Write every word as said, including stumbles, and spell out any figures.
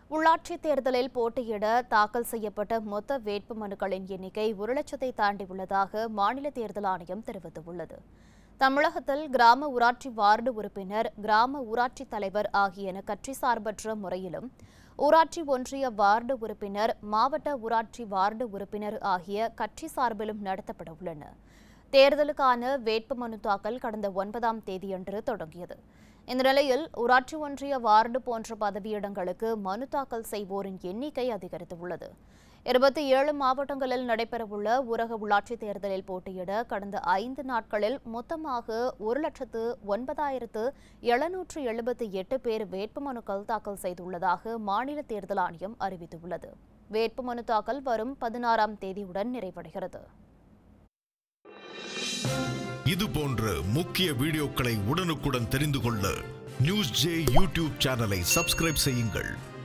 உள்ளாட்சித் தேர்தலில் போட்டியிட தாக்கல் செய்யப்பட்ட மொத்த வேட்புமனுக்களின் எண்ணிக்கை ஒரு லட்சத்தை தாண்டியுள்ளதாக மாநில தேர்தல் ஆணையம் தெரிவித்துள்ளது. தமிழகத்தில் கிராம ஊராட்சி வார்டு உறுப்பினர், கிராம ஊராட்சி தலைவர் ஆகியன கட்சி சார்பற்ற முறையிலும், ஊராட்சி ஒன்றிய வார்டு உறுப்பினர், மாவட்ட ஊராட்சி வார்டு உறுப்பினர் ஆகிய கட்சி சார்பிலும் நடத்தப்பட உள்ளன. தேர்தலுக்கான வேட்புமனு தாக்கல் கடந்த ஒன்பதாம் தேதியன்று தொடங்கியது. இந்த நிலையில் ஊராட்சி ஒன்றிய வார்டு போன்ற பதவியிடங்களுக்கு மனு தாக்கல் செய்வோரின் எண்ணிக்கை அதிகரித்துள்ளது. இருபத்தி ஏழு மாவட்டங்களில் நடைபெறவுள்ள ஊரக உள்ளாட்சித் தேர்தலில் போட்டியிட கடந்த ஐந்து நாட்களில் மொத்தமாக ஒரு லட்சத்து ஒன்பதாயிரத்து எழுநூற்று எழுபத்தி எட்டு பேர் வேட்புமனுக்கள் தாக்கல் செய்துள்ளதாக மாநில தேர்தல் ஆணையம் அறிவித்துள்ளது. வேட்புமனு தாக்கல் வரும் பதினாறாம் தேதியுடன் நிறைவடைகிறது. இது போன்ற முக்கிய வீடியோக்களை உடனுக்குடன் தெரிந்து கொள்ள நியூஸ் ஜே யூடியூப் சேனலை சப்ஸ்கிரைப் செய்யுங்கள்.